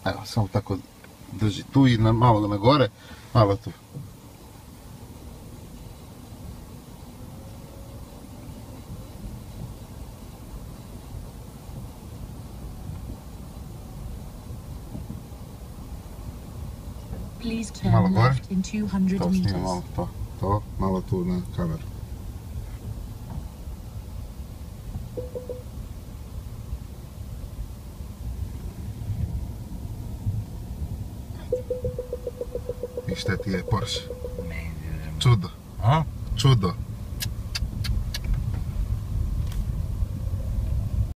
Evo, samo tako drži tu i malo na gore, malo tu. Malo gore, to snima malo to, malo tu na kameru. I šta ti je Porsche? Čudo. A? Čudo.